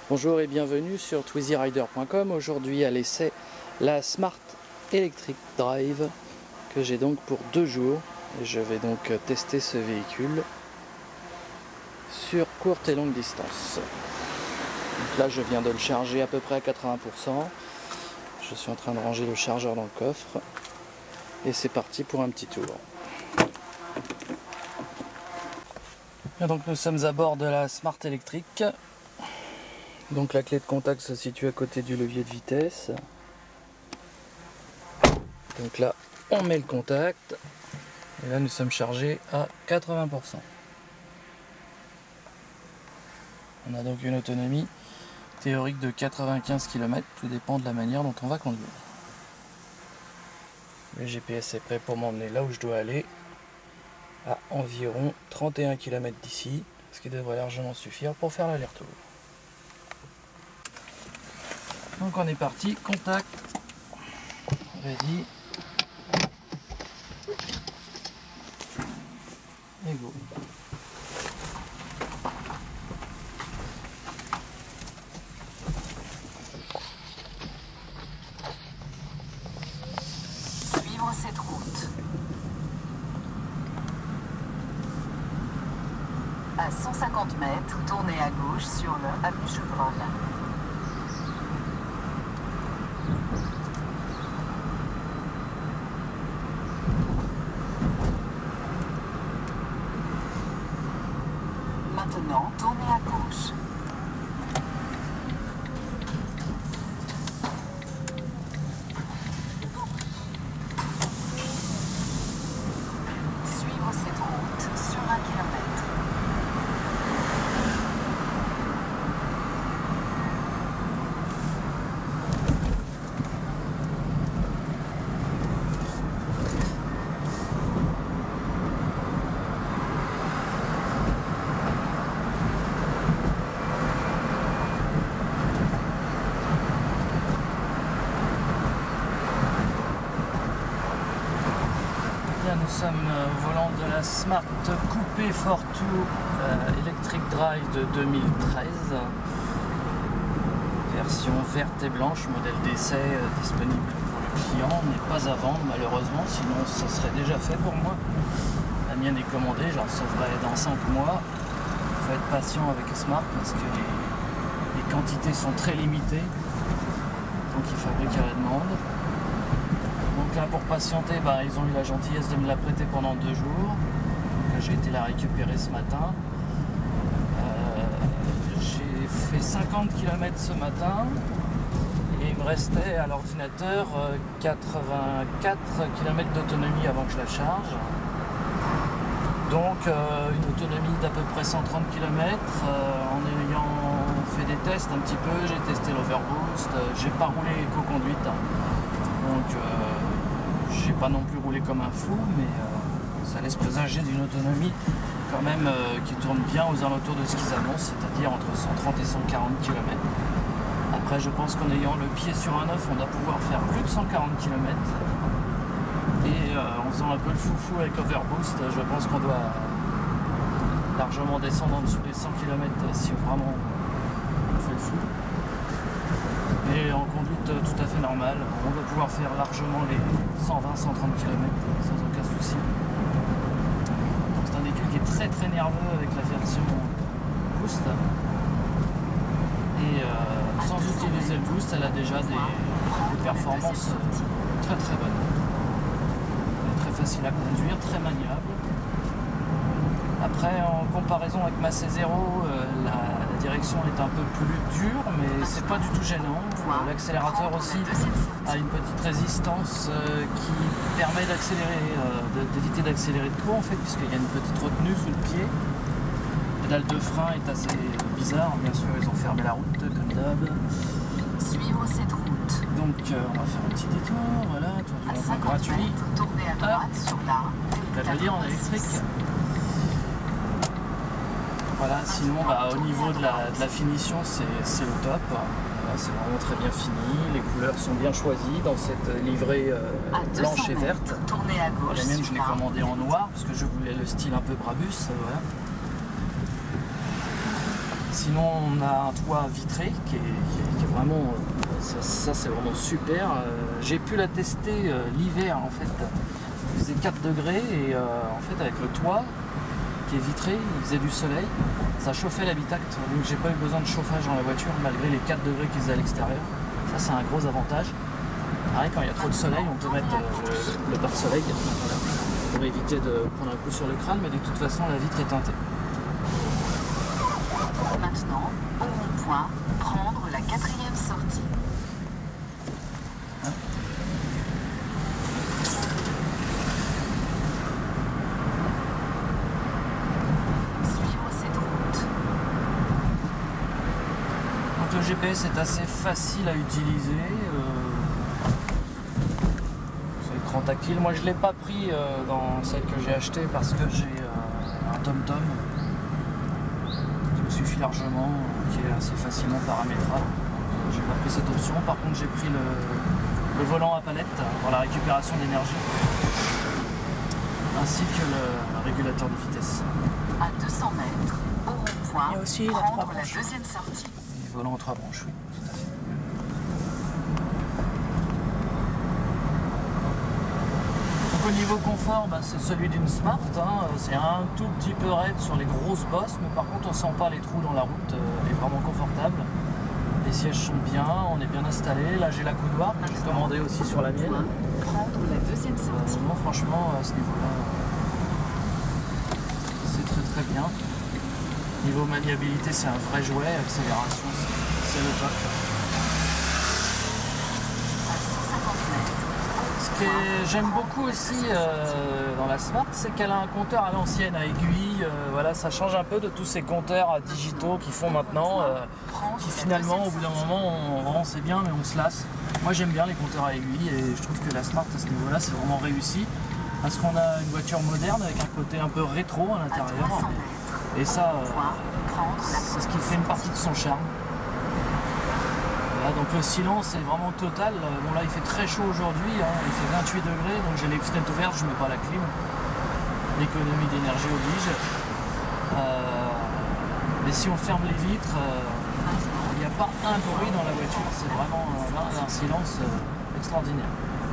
Bonjour et bienvenue sur TwizyRider.com. Aujourd'hui à l'essai la Smart Electric Drive que j'ai donc pour 2 jours. Et je vais donc tester ce véhicule sur courte et longue distance. Donc là je viens de le charger à peu près à 80%. Je suis en train de ranger le chargeur dans le coffre. Et c'est parti pour un petit tour. Et donc nous sommes à bord de la Smart Electric. Donc la clé de contact se situe à côté du levier de vitesse. Donc là on met le contact. Et là nous sommes chargés à 80%. On a donc une autonomie théorique de 95 km, tout dépend de la manière dont on va conduire. Le GPS est prêt pour m'emmener là où je dois aller, à environ 31 km d'ici, ce qui devrait largement suffire pour faire l'aller-retour. Donc on est parti, contact, ready, et go. Suivre cette route. À 150 mètres, tournez à gauche sur le avenue Chevreul. Maintenant, tournez à gauche. Suivre cette route sur 1 km. Nous sommes au volant de la Smart Coupé Fortwo Electric Drive de 2013, version verte et blanche, modèle d'essai disponible pour le client, mais pas à vendre malheureusement, sinon ça serait déjà fait pour moi. La mienne est commandée, je la recevrai dans 5 mois. Il faut être patient avec Smart parce que les quantités sont très limitées, donc il fabrique à la demande. Donc là pour patienter, ils ont eu la gentillesse de me la prêter pendant 2 jours. J'ai été la récupérer ce matin. J'ai fait 50 km ce matin et il me restait à l'ordinateur 84 km d'autonomie avant que je la charge. Donc une autonomie d'à peu près 130 km en ayant fait des tests un petit peu. J'ai testé l'overboost, j'ai pas roulé éco-conduite. Donc j'ai pas non plus roulé comme un fou, mais ça laisse présager d'une autonomie quand même qui tourne bien aux alentours de ce qu'ils annoncent, c'est-à-dire entre 130 et 140 km. Après je pense qu'en ayant le pied sur un œuf, on doit pouvoir faire plus de 140 km. Et en faisant un peu le foufou avec Overboost, je pense qu'on doit largement descendre en dessous des 100 km si vraiment on fait le fou. Et en conduite tout à fait normale, on doit pouvoir faire largement les 120-130 km sans aucun souci. C'est un véhicule qui est très très nerveux avec la version boost. Et sans utiliser le boost, elle a déjà des performances très très bonnes. Elle est très facile à conduire, très maniable. Après, en comparaison avec ma C0, la direction est un peu plus dure, mais c'est pas du tout gênant. L'accélérateur aussi a une petite résistance qui permet d'accélérer, d'éviter d'accélérer de trop en fait, puisqu'il y a une petite retenue sous le pied. La pédale de frein est assez bizarre, bien sûr ils ont fermé la route comme d'hab. Suivre cette route. Donc on va faire un petit détour, voilà, tour du rond-point gratuit. Tournez à droite sur la. Je veux dire en électrique. Voilà, sinon au niveau de la finition c'est le top. C'est vraiment très bien fini, les couleurs sont bien choisies dans cette livrée blanche et verte. Tournez à gauche. La mienne je l'ai commandée en noir parce que je voulais le style un peu Brabus. Voilà. Sinon on a un toit vitré qui est vraiment, ça c'est vraiment super. J'ai pu la tester l'hiver en fait, il faisait 4 degrés et en fait avec le toit qui est vitré, il faisait du soleil, ça chauffait l'habitacle, donc j'ai pas eu besoin de chauffage dans la voiture malgré les 4 degrés qu'ils faisaient à l'extérieur. Ça c'est un gros avantage. Pareil, quand il y a trop de soleil, on peut mettre le pare-soleil voilà, pour éviter de prendre un coup sur le crâne, mais de toute façon la vitre est teintée. Maintenant, au rond-point, prendre la 4e sortie. Suivre cette route. Donc le GPS est assez facile à utiliser. C'est écran tactile. Moi je ne l'ai pas pris dans celle que j'ai achetée parce que j'ai un TomTom qui me suffit largement, qui est assez facilement paramétrable. J'ai pas pris cette option. Par contre j'ai pris le volant à palette pour la récupération d'énergie ainsi que le régulateur de vitesse. À 200 mètres, au rond-point, Il y a aussi la prendre 3 la branches. 2e sortie. Et volant en 3 branches, oui, tout à fait. Donc, au niveau confort, c'est celui d'une Smart. C'est un tout petit peu raide sur les grosses bosses, mais par contre on sent pas les trous dans la route. Elle est vraiment confortable. Les sièges sont bien, on est bien installé. Là j'ai la coudoir que j'ai commandé aussi sur la mienne. Prendre la 2e sortie. Non, franchement, à ce niveau-là, c'est très très bien. Niveau maniabilité, c'est un vrai jouet. Accélération, c'est le top. À 150 mètres. Ce que j'aime beaucoup aussi dans la Smart, c'est qu'elle a un compteur à l'ancienne, à aiguille. Voilà, ça change un peu de tous ces compteurs digitaux qu'ils font maintenant, qui finalement, au bout d'un moment, c'est bien, mais on se lasse. Moi, j'aime bien les compteurs à aiguille et je trouve que la Smart, à ce niveau-là, c'est vraiment réussi. Parce qu'on a une voiture moderne avec un côté un peu rétro à l'intérieur. Et ça, c'est ce qui fait une partie de son charme. Voilà, donc le silence est vraiment total. Bon là il fait très chaud aujourd'hui, il fait 28 degrés, donc j'ai les fenêtres ouvertes, je ne mets pas la clim. L'économie d'énergie oblige. Mais si on ferme les vitres, il n'y a pas un bruit dans la voiture. C'est vraiment un silence extraordinaire.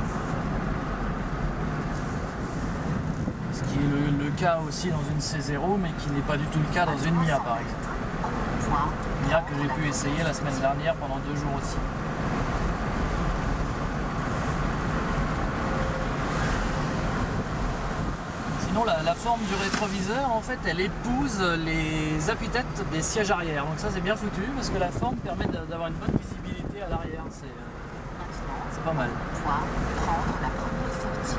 Ce qui est le cas aussi dans une C0, mais qui n'est pas du tout le cas dans une Mia par exemple. Mia que j'ai pu essayer la semaine dernière pendant 2 jours aussi. Sinon la forme du rétroviseur en fait elle épouse les appuis-têtes des sièges arrière. Donc ça c'est bien foutu parce que la forme permet d'avoir une bonne visibilité à l'arrière. C'est pas mal. Prendre la 1re sortie.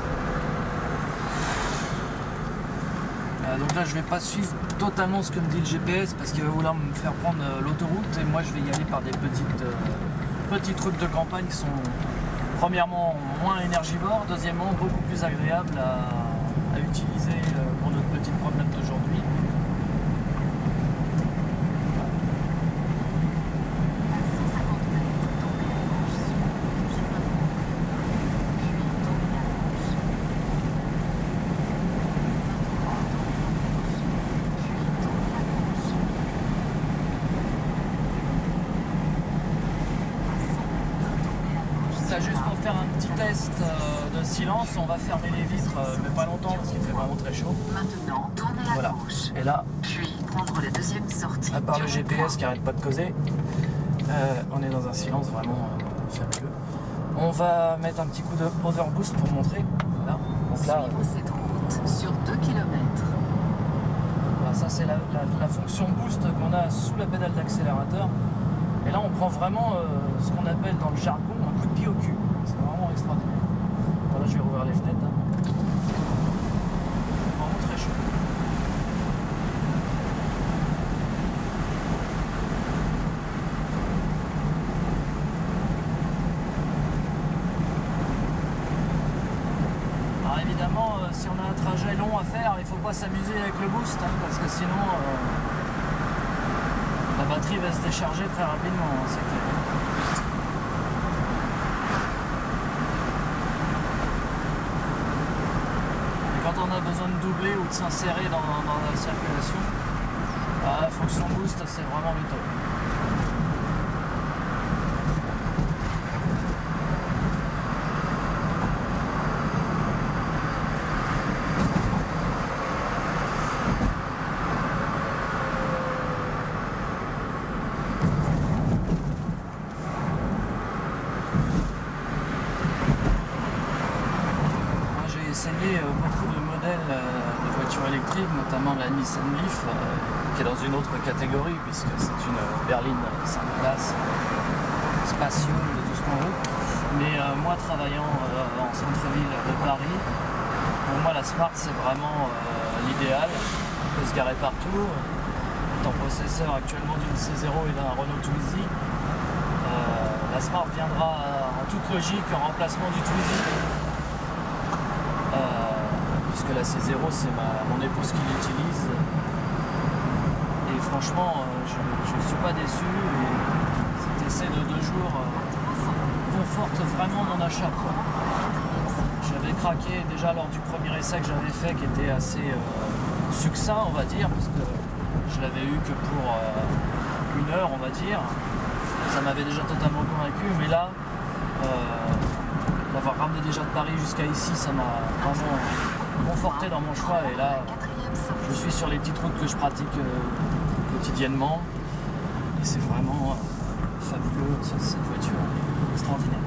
Donc là je vais pas suivre totalement ce que me dit le GPS parce qu'il va vouloir me faire prendre l'autoroute et moi je vais y aller par des petites routes de campagne qui sont premièrement moins énergivores, deuxièmement beaucoup plus agréables à utiliser pour notre petite promenade d'aujourd'hui. Juste pour faire un petit test de silence, on va fermer les vitres, mais pas longtemps parce qu'il fait vraiment très chaud. Maintenant, tournez à gauche. Et là, Puis prendre la 2e sortie. à part le GPS qui arrête pas de causer, on est dans un silence vraiment fabuleux. On va mettre un petit coup de overboost pour montrer. Voilà. Donc là, Suivre cette route sur 2 km. ça c'est la fonction boost qu'on a sous la pédale d'accélérateur. Et là on prend vraiment ce qu'on appelle dans le jargon un coup de pied au cul. C'est vraiment extraordinaire. Voilà, je vais rouvrir les fenêtres. Vraiment très chaud. Alors évidemment, si on a un trajet long à faire, il ne faut pas s'amuser avec le boost, parce que sinon la batterie va se décharger très rapidement, c'est clair. Et quand on a besoin de doubler ou de s'insérer dans la circulation, Ah, fonction boost, c'est vraiment le top. J'ai essayé beaucoup de modèles de voitures électriques, notamment la Nissan Leaf, qui est dans une autre catégorie, puisque c'est une berline 5 places, spacieuse, tout ce qu'on veut. Mais moi, travaillant en centre-ville de Paris, pour moi, la Smart, c'est vraiment l'idéal. On peut se garer partout. En possesseur actuellement d'une C0 et d'un Renault Twizy, la Smart viendra en toute logique en remplacement du Twizy. Puisque la C0 c'est mon épouse qui l'utilise et franchement je ne suis pas déçu et cet essai de 2 jours conforte vraiment mon achat. J'avais craqué déjà lors du premier essai que j'avais fait, qui était assez succinct on va dire, parce que je l'avais eu que pour 1 heure on va dire. Ça m'avait déjà totalement convaincu, mais là d'avoir ramené déjà de Paris jusqu'à ici, ça m'a vraiment conforté dans mon choix. Et là, je suis sur les petites routes que je pratique quotidiennement. Et c'est vraiment fabuleux, cette voiture est extraordinaire.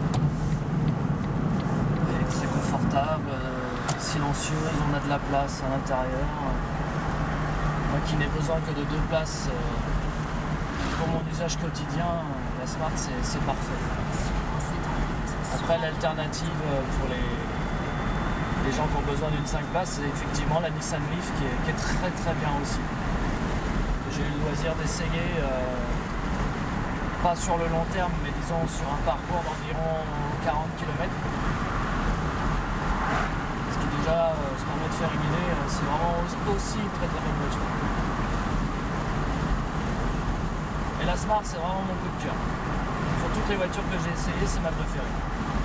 Elle est très confortable, silencieuse, on a de la place à l'intérieur. Moi qui n'ai besoin que de 2 places pour mon usage quotidien, la Smart c'est parfait. Après, l'alternative pour les gens qui ont besoin d'une 5 places, c'est effectivement la Nissan Leaf qui est très très bien aussi. J'ai eu le loisir d'essayer, pas sur le long terme, mais disons sur un parcours d'environ 40 km. Ce qui déjà se permet de faire une idée, c'est vraiment aussi une très très bonne voiture. Et la Smart, c'est vraiment mon coup de cœur. Sur toutes les voitures que j'ai essayées, c'est ma préférée.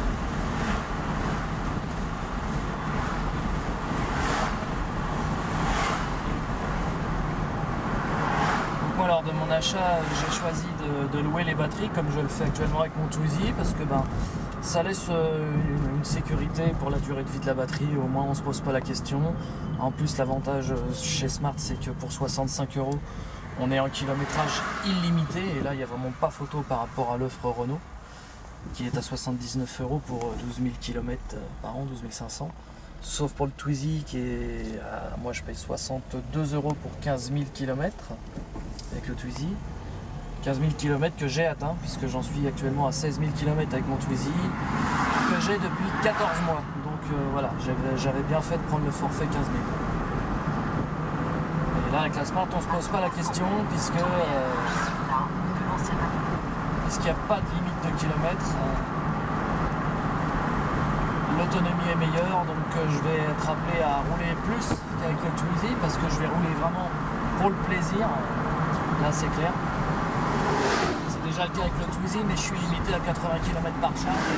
Moi, lors de mon achat, j'ai choisi de louer les batteries comme je le fais actuellement avec mon Twizy, parce que ça laisse une sécurité pour la durée de vie de la batterie. Au moins on ne se pose pas la question. En plus, l'avantage chez Smart, c'est que pour 65 €, on est en kilométrage illimité, et là il n'y a vraiment pas photo par rapport à l'offre Renault qui est à 79 € pour 12 000 km par an, 12 500. Sauf pour le Twizy qui est moi je paye 62 € pour 15 000 km avec le Twizy. 15 000 km que j'ai atteint, puisque j'en suis actuellement à 16 000 km avec mon Twizy, que j'ai depuis 14 mois. Donc voilà, j'avais bien fait de prendre le forfait 15 000. Et là avec la Smart, on ne se pose pas la question, puisqu'il n'y a pas de limite de kilomètres. L'autonomie est meilleure, donc je vais être appelé à rouler plus qu'avec le Twizy, parce que je vais rouler vraiment pour le plaisir. Là c'est clair. C'est déjà le cas avec le Twizy, mais je suis limité à 80 km par charge.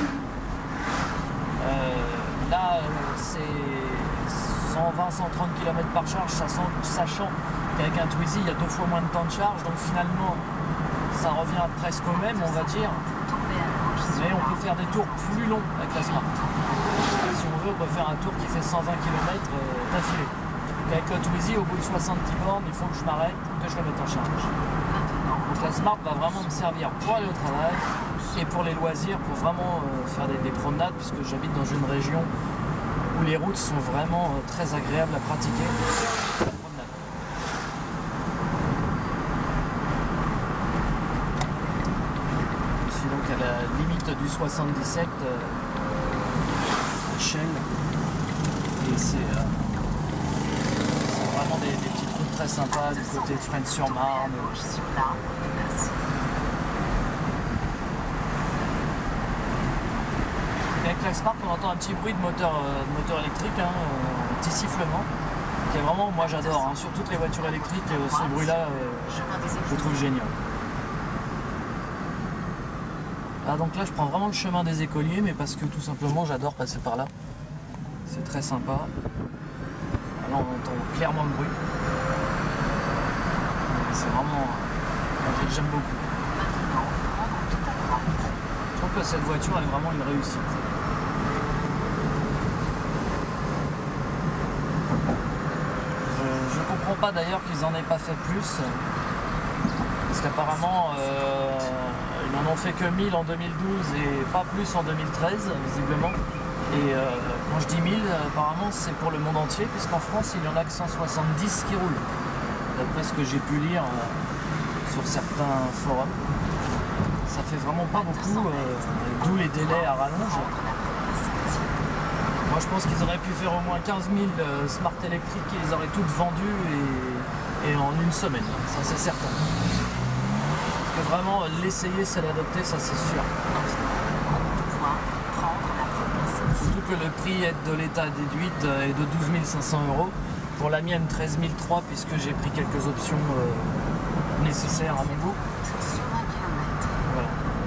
Là c'est 120-130 km par charge, sachant qu'avec un Twizy il y a 2 fois moins de temps de charge, donc finalement ça revient presque au même on va dire, mais on peut faire des tours plus longs avec la Smart. Si on veut, on peut faire un tour qui fait 120 km d'affilée. Avec le Twizy, au bout de 70 bornes, il faut que je m'arrête, que je le mette en charge. Donc la Smart va vraiment me servir pour aller au travail et pour les loisirs, pour vraiment faire des promenades, puisque j'habite dans une région où les routes sont vraiment très agréables à pratiquer. Je suis donc à la limite du 77 Shell, et c'est vraiment des petites routes très sympas du côté de Fresnes-sur-Marne. Avec la Smart, on entend un petit bruit de moteur électrique, un petit sifflement, qui est vraiment, moi j'adore, sur toutes les voitures électriques, ce bruit-là, je le trouve génial. Donc là je prends vraiment le chemin des écoliers, mais parce que tout simplement j'adore passer par là. C'est très sympa. Là on entend clairement le bruit. C'est vraiment... j'aime beaucoup. Maintenant, prendre tout à droite. Je trouve que cette voiture est vraiment une réussite. Je comprends pas d'ailleurs qu'ils en aient pas fait plus. Parce qu'apparemment, ils n'en ont fait que 1000 en 2012 et pas plus en 2013, visiblement. Et quand je dis 1000, apparemment c'est pour le monde entier, puisqu'en France il y en a que 170 qui roulent, d'après ce que j'ai pu lire sur certains forums. Ça fait vraiment pas beaucoup, d'où les délais à rallonge. Moi je pense qu'ils auraient pu faire au moins 15 000 Smart électriques, ils les auraient toutes vendues et en une semaine, ça c'est certain. Parce que vraiment l'essayer c'est l'adopter, ça c'est sûr. Surtout que le prix aide de l'État déduite est de 12 500 €. Pour la mienne, 13 300 puisque j'ai pris quelques options nécessaires à mon goût. Voilà.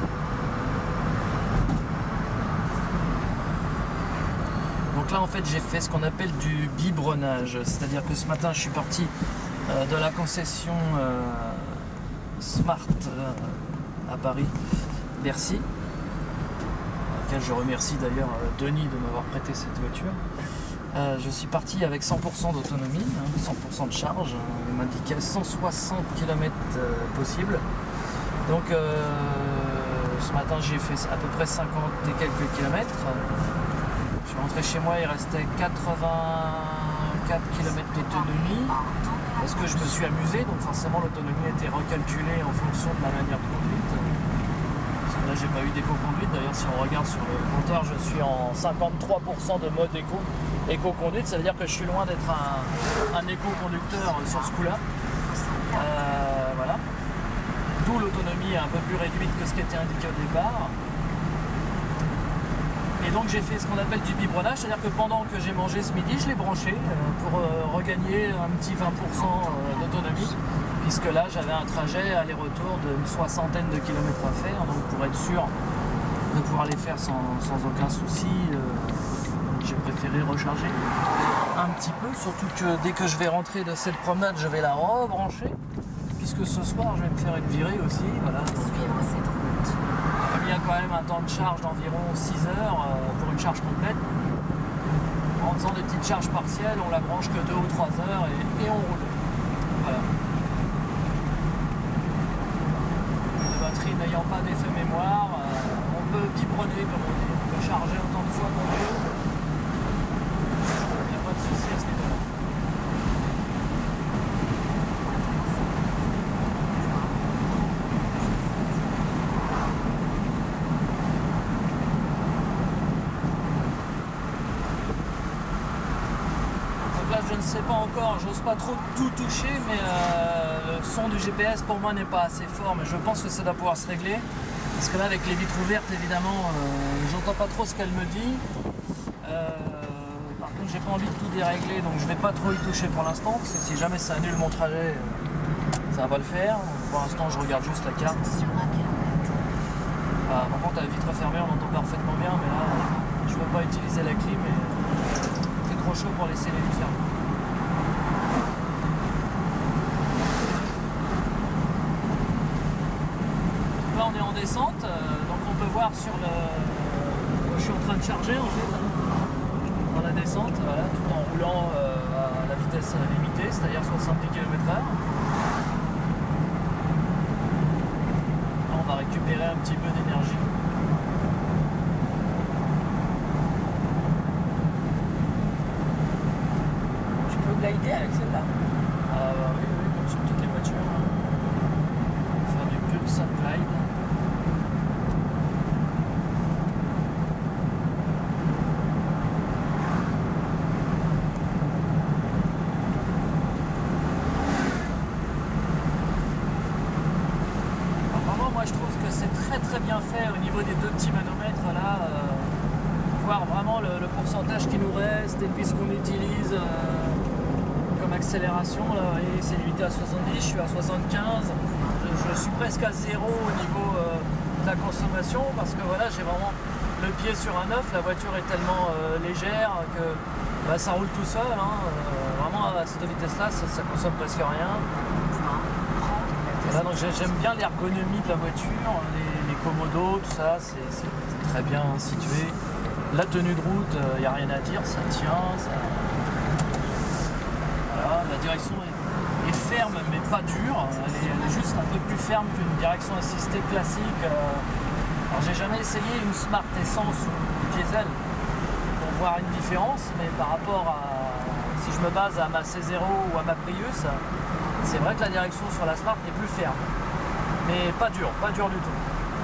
Donc là, en fait, j'ai fait ce qu'on appelle du biberonnage. C'est-à-dire que ce matin, je suis parti de la concession Smart à Paris, Bercy. Je remercie d'ailleurs Denis de m'avoir prêté cette voiture. Je suis parti avec 100% d'autonomie, 100% de charge. Il m'indiquait 160 km possible. Donc ce matin j'ai fait à peu près 50 et quelques kilomètres. Je suis rentré chez moi, il restait 84 km d'autonomie. Parce que je me suis amusé, donc forcément l'autonomie a été recalculée en fonction de ma manière de conduite. Là j'ai pas eu d'éco-conduite, d'ailleurs si on regarde sur le compteur je suis en 53% de mode éco-conduite, ça veut dire que je suis loin d'être un éco-conducteur sur ce coup là. Voilà. D'où l'autonomie est un peu plus réduite que ce qui était indiqué au départ. Et donc j'ai fait ce qu'on appelle du biberonnage, c'est-à-dire que pendant que j'ai mangé ce midi, je l'ai branché pour regagner un petit 20% d'autonomie. Puisque là j'avais un trajet aller-retour d'une soixantaine de kilomètres à faire, donc pour être sûr de pouvoir les faire sans aucun souci, j'ai préféré recharger un petit peu, surtout que dès que je vais rentrer de cette promenade, je vais la rebrancher, puisque ce soir je vais me faire une virée aussi, voilà. Donc, comme il y a quand même un temps de charge d'environ 6 heures pour une charge complète, en faisant des petites charges partielles, on la branche que 2 ou 3 heures et on roule. Voilà. N'ayant pas d'effet mémoire, on peut biberonner comme on dit, on peut charger autant de fois qu'on veut. Il n'y a pas de souci à ce niveau-là. Donc là je ne sais pas encore, j'ose pas trop tout toucher, mais le son du GPS pour moi n'est pas assez fort, mais je pense que ça doit pouvoir se régler. Parce que là avec les vitres ouvertes évidemment j'entends pas trop ce qu'elle me dit. Par contre j'ai pas envie de tout dérégler, donc je vais pas trop y toucher pour l'instant, parce que si jamais ça annule mon trajet, ça va pas le faire. Pour l'instant je regarde juste la carte. Par contre la vitre fermée on entend parfaitement bien, mais là je peux pas utiliser la clim et c'est trop chaud pour laisser les vitres fermées. Là on est en descente, donc on peut voir sur le... Je suis en train de charger en fait, dans la descente, voilà, tout en roulant à la vitesse limitée, c'est-à-dire 70 km/h. Là on va récupérer un petit peu d'énergie. Tu peux glider avec celle-là? Oui, comme sur toutes les voitures. Faire du pur sun glide. Moi je trouve que c'est très bien fait au niveau des deux petits manomètres là, voir vraiment le pourcentage qui nous reste et puis ce qu'on utilise comme accélération là, vous voyez, c'est limité à 70, je suis à 75, je suis presque à 0 au niveau de la consommation parce que voilà j'ai vraiment le pied sur un œuf, la voiture est tellement légère que bah, ça roule tout seul, hein, vraiment à cette vitesse là ça consomme presque rien. Voilà, donc j'aime bien l'ergonomie de la voiture, les commodos, tout ça, c'est très bien situé. La tenue de route, il n'y a rien à dire, ça tient. Voilà, la direction est ferme mais pas dure, elle est juste un peu plus ferme qu'une direction assistée classique. Alors j'ai jamais essayé une Smart Essence ou diesel pour voir une différence, mais par rapport à si je me base à ma C0 ou à ma Prius, c'est vrai que la direction sur la Smart est plus ferme, mais pas dur du tout.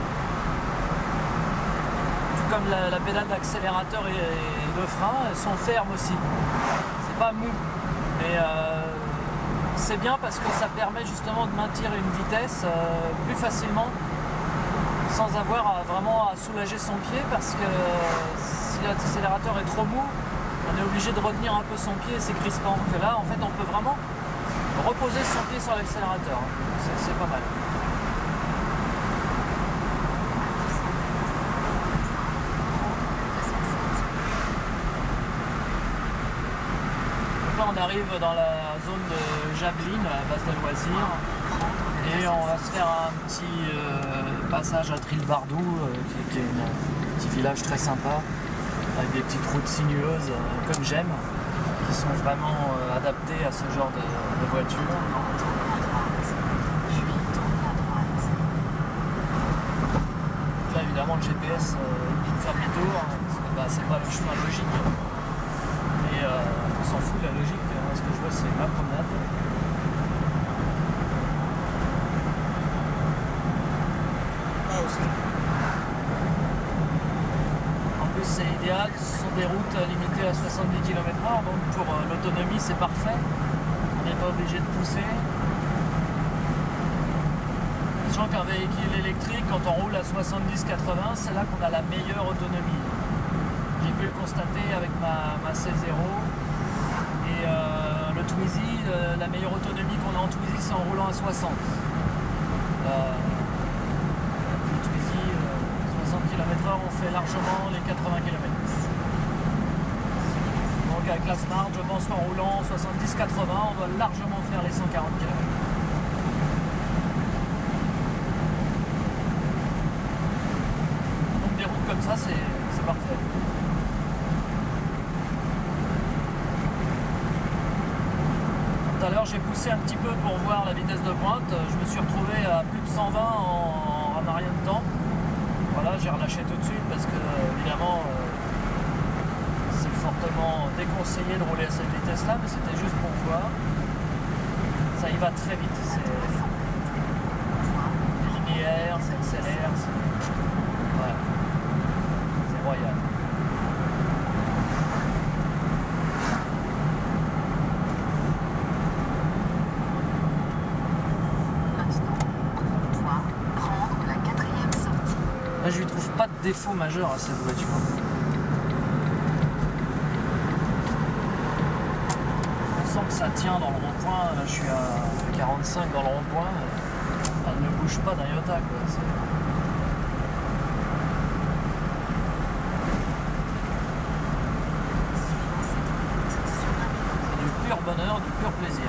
Tout comme la pédale d'accélérateur et de frein, elles sont fermes aussi. C'est pas mou, mais c'est bien parce que ça permet justement de maintenir une vitesse plus facilement sans avoir vraiment à soulager son pied, parce que si l'accélérateur est trop mou, on est obligé de retenir un peu son pied et c'est crispant. Que là, en fait, on peut vraiment reposer son pied sur l'accélérateur. C'est pas mal. Donc là, on arrive dans la zone de Jablin, à la base de loisirs. Et on va se faire un petit passage à Trilbardou, qui est un petit village très sympa, avec des petites routes sinueuses, comme j'aime, qui sont vraiment adaptées à ce genre de voiture. Là, évidemment, le GPS il me fait demi-tour, parce que c'est pas le chemin logique. Mais on s'en fout de la logique. Ce que je vois, c'est ma promenade. En plus c'est idéal, ce sont des routes limitées à 70 km/h, donc pour l'autonomie c'est parfait, on n'est pas obligé de pousser. Sachant qu'un véhicule électrique, quand on roule à 70-80, c'est là qu'on a la meilleure autonomie. J'ai pu le constater avec ma C0 et le Twizy, la meilleure autonomie qu'on a en Twizy c'est en roulant à 60. km/h, on fait largement les 80 km. Donc avec la Smart, je pense qu'en roulant 70-80, on doit largement faire les 140 km. Donc des routes comme ça, c'est parfait. Tout à l'heure, j'ai poussé un petit peu pour voir la vitesse de pointe. Je me suis retrouvé à plus de 120 en un rien de temps. Voilà, j'ai relâché tout de suite parce que évidemment c'est fortement déconseillé de rouler à cette vitesse là, mais c'était juste pour voir. Ça y va très vite, c'est linéaire, ça accélère, voilà. C'est royal. Là, je lui trouve pas de défaut majeur à cette voiture. On sent que ça tient dans le rond-point. Je suis à 45 dans le rond-point. Elle ne bouge pas d'un iota, quoi. C'est du pur bonheur, du pur plaisir.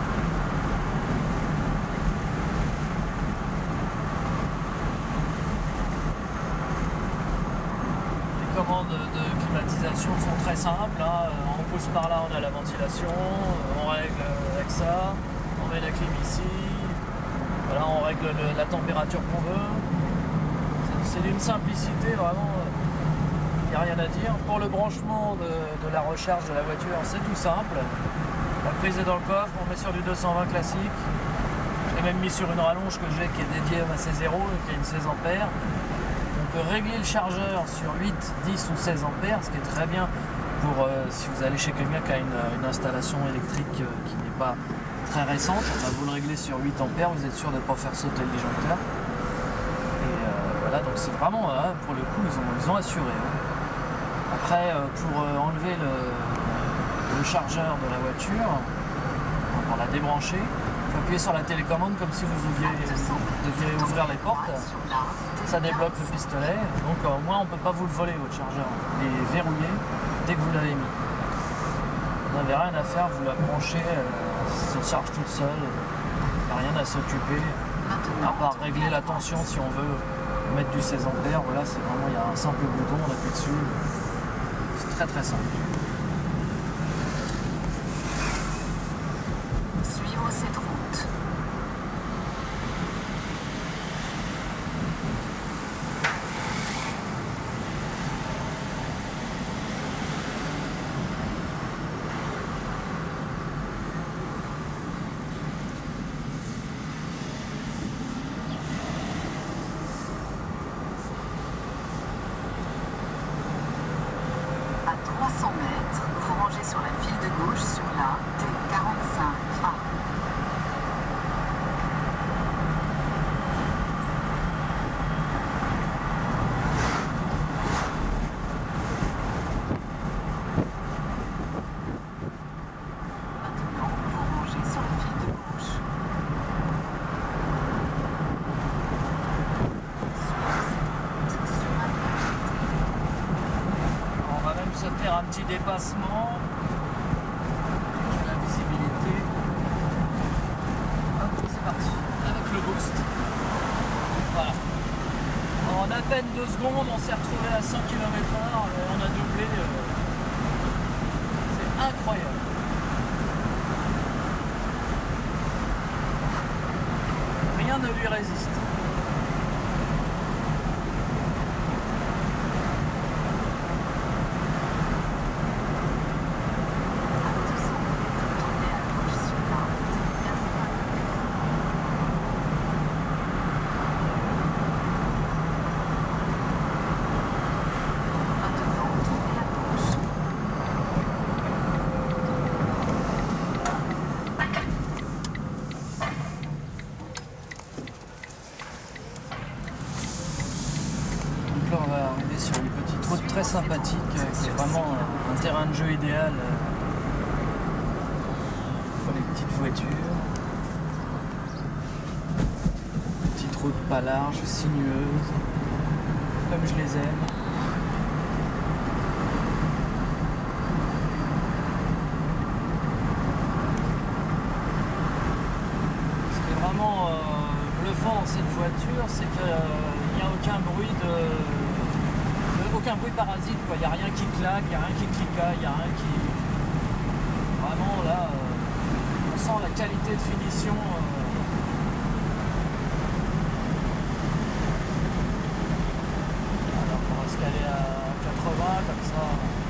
Les commandes de climatisation sont très simples, hein. On pousse par là, on a la ventilation, on règle avec ça, on met la clim ici, voilà, on règle la température qu'on veut. C'est d'une simplicité vraiment, il n'y a rien à dire. Pour le branchement de la recharge de la voiture, c'est tout simple. La prise est dans le coffre, on met sur du 220 classique. J'ai même mis sur une rallonge que j'ai qui est dédiée à ma C0, qui a une 16 ampères. On peut régler le chargeur sur 8, 10 ou 16 ampères, ce qui est très bien pour si vous allez chez quelqu'un qui a une installation électrique qui n'est pas très récente. Vous le réglez sur 8 ampères, vous êtes sûr de ne pas faire sauter le disjoncteur. Et voilà, donc c'est vraiment, pour le coup, ils ont assuré. Hein. Après, pour enlever le chargeur de la voiture, pour la débrancher, vous appuyez sur la télécommande comme si vous deviez ouvrir les portes. Ça débloque le pistolet, donc au moins on ne peut pas vous le voler votre chargeur. Il est verrouillé dès que vous l'avez mis. Vous n'avez rien à faire, vous la branchez, ça se charge toute seule, il n'y a rien à s'occuper. Maintenant, À part régler la tension si on veut mettre du 16 ampères, voilà, c'est vraiment, il y a un simple bouton, on appuie dessus. C'est très très simple. suivre cette route. À 300 mètres, vous rangez sur la file de gauche sur la T45A. Maintenant, vous rangez sur la file de gauche. Suivez cette route sur un On va même se faire un petit dépassement. La visibilité. Hop, c'est parti. Avec le boost. Voilà. En à peine 2 secondes, on s'est retrouvé à 100 km/h. On a doublé. C'est incroyable. Rien ne lui résiste. Donc là on va arriver sur une petite route très sympathique qui est vraiment un terrain de jeu idéal pour les petites voitures. Petite route pas large, sinueuse, comme je les aime. Ce qui est vraiment bluffant dans cette voiture, c'est qu'il n'y a aucun bruit aucun bruit parasite, quoi. Il n'y a rien qui claque, il n'y a rien qui cliquaille, il n'y a rien qui... Vraiment là, on sent la qualité de finition. Alors on va se caler à 80 comme ça.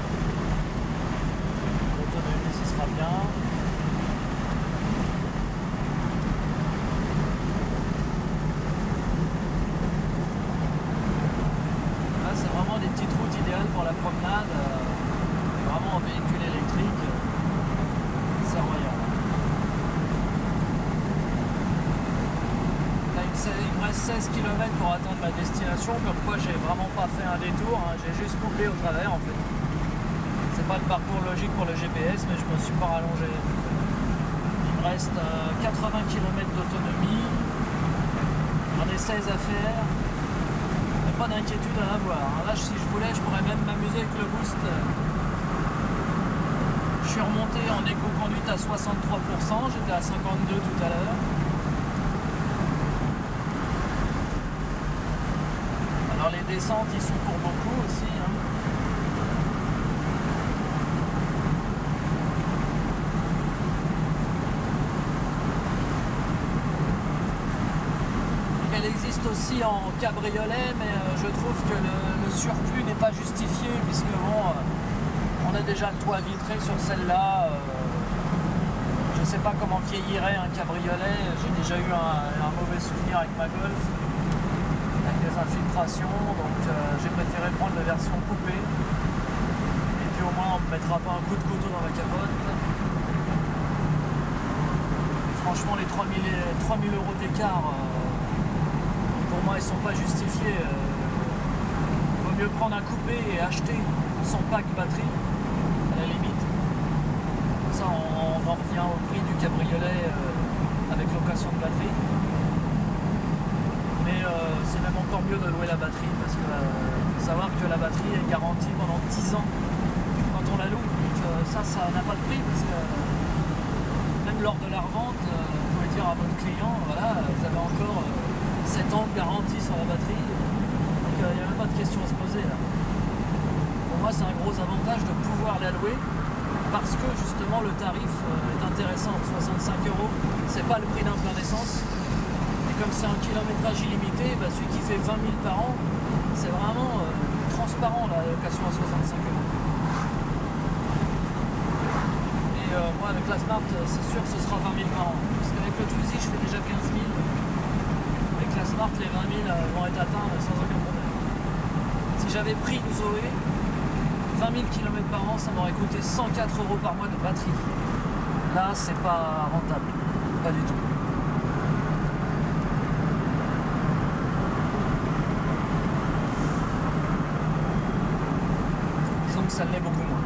L'autonomie ce sera bien. C'est vraiment des petites routes idéales pour la promenade, vraiment en véhicule électrique, c'est royal. Là, il me reste 16 km pour atteindre ma destination, comme quoi j'ai vraiment pas fait un détour, hein, j'ai juste coupé au travers en fait. C'est pas le parcours logique pour le GPS, mais je me suis pas rallongé. Il me reste 80 km d'autonomie, j'en ai 16 à faire. Pas d'inquiétude à avoir. Là, si je voulais, je pourrais même m'amuser avec le boost. Je suis remonté en éco-conduite à 63%, j'étais à 52% tout à l'heure. Alors les descentes, ils sont pour beaucoup aussi. Hein. Elle existe aussi en cabriolet, mais je trouve que le surplus n'est pas justifié puisque bon, on a déjà le toit vitré sur celle-là. Je ne sais pas comment vieillirait un cabriolet. J'ai déjà eu un mauvais souvenir avec ma Golf, avec des infiltrations, donc j'ai préféré prendre la version coupée. Et puis au moins on ne me mettra pas un coup de couteau dans la capote. Et franchement, les 3000 € d'écart. Pour moi, ils sont pas justifiés. Il vaut mieux prendre un coupé et acheter son pack batterie, à la limite. Comme ça, on en revient au prix du cabriolet avec location de batterie. Mais c'est même encore mieux de louer la batterie parce que faut savoir que la batterie est garantie pendant 10 ans quand on la loue. Donc ça n'a pas de prix parce que même lors de la revente, vous pouvez dire à votre client, voilà, vous avez encore 7 ans de garantie sur la batterie, donc il n'y a même pas de question à se poser là. Pour moi c'est un gros avantage de pouvoir la louer parce que justement le tarif est intéressant, 65 €, c'est pas le prix d'un plein d'essence. Et comme c'est un kilométrage illimité, bah, celui qui fait 20 000 par an, c'est vraiment transparent la location à 65 €. Et moi avec la Smart, c'est sûr que ce sera 20 000 par an. Parce qu'avec le Twizy, je fais déjà 15 000. Avec la Smart, les 20 000 vont être atteints sans aucun problème. Si j'avais pris une Zoé, 20 000 km par an, ça m'aurait coûté 104 € par mois de batterie. Là, c'est pas rentable. Pas du tout. Disons que ça l'est beaucoup moins.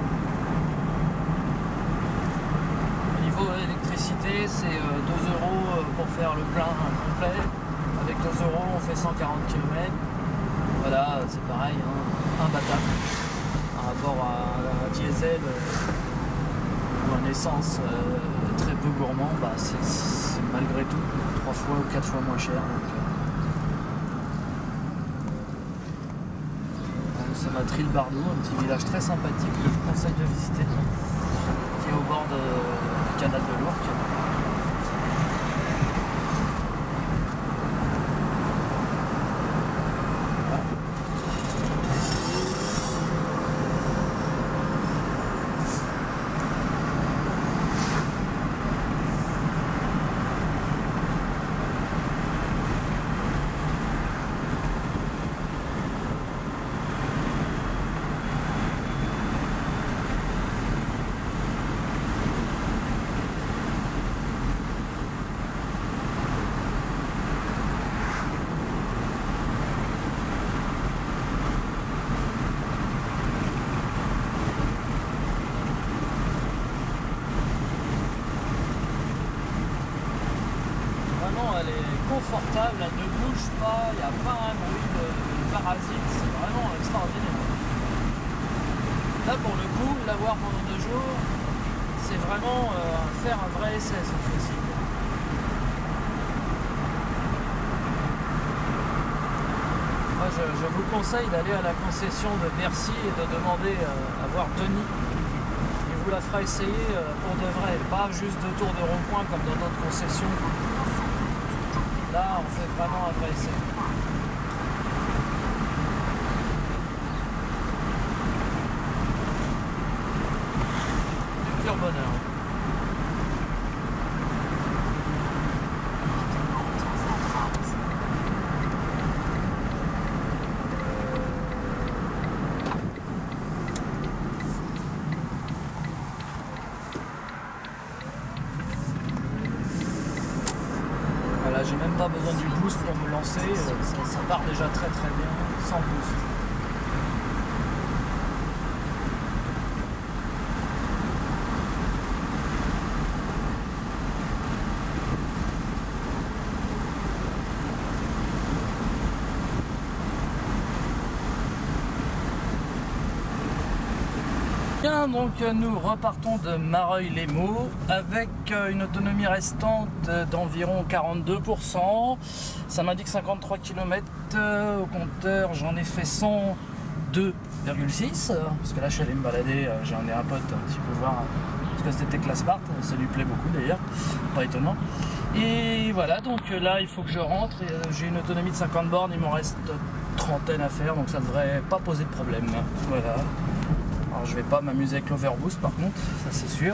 Au niveau électricité, c'est 2 € pour faire le plein complet. Avec 2 € on fait 140 km. Voilà, c'est pareil, hein, imbattable. Par rapport à un diesel ou un essence très peu gourmand, bah c'est malgré tout 3 fois ou 4 fois moins cher. Ça m'a Trille Bardou, un petit village très sympathique que je vous conseille de visiter, qui est au bord du canal de l'Ourcq. Elle est confortable, elle ne bouge pas, il n'y a pas un bruit de parasite, c'est vraiment extraordinaire. Là pour le coup, l'avoir pendant 2 jours, c'est vraiment faire un vrai essai cette fois-ci. Moi je vous conseille d'aller à la concession de Bercy et de demander à voir Denis. Il vous la fera essayer pour de vrai, pas juste 2 tours de rond-point comme dans d'autres concessions. Là, on fait vraiment un vrai essai. Du pur bonheur. J'ai même pas besoin du boost pour me lancer, ça part déjà très très bien sans boost. Bien, donc nous repartons de Mareuil-les-Maux avec une autonomie restante d'environ 42%. Ça m'indique 53 km au compteur, j'en ai fait 102,6 parce que là je suis allé me balader, j'ai emmené un pote un petit peu voir ce que c'était que la Smart, ça lui plaît beaucoup d'ailleurs, pas étonnant. Et voilà, donc là il faut que je rentre, j'ai une autonomie de 50 bornes, il m'en reste trentaine à faire, donc ça devrait pas poser de problème. Voilà. Alors je vais pas m'amuser avec l'overboost par contre, ça c'est sûr.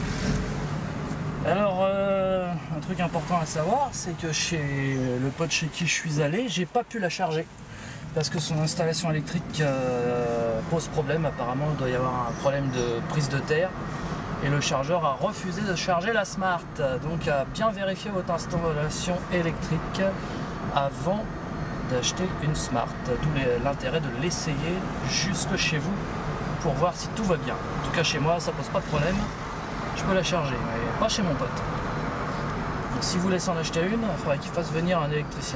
Alors un truc important à savoir, c'est que chez le pote chez qui je suis allé, j'ai pas pu la charger parce que son installation électrique pose problème. Apparemment il doit y avoir un problème de prise de terre et le chargeur a refusé de charger la Smart. Donc à bien vérifier votre installation électrique avant d'acheter une Smart, d'où l'intérêt de l'essayer jusque chez vous pour voir si tout va bien. En tout cas chez moi ça pose pas de problème, je peux la charger, mais pas chez mon pote. Donc, si vous laissez en acheter une, il faudrait qu'il fasse venir un électricien.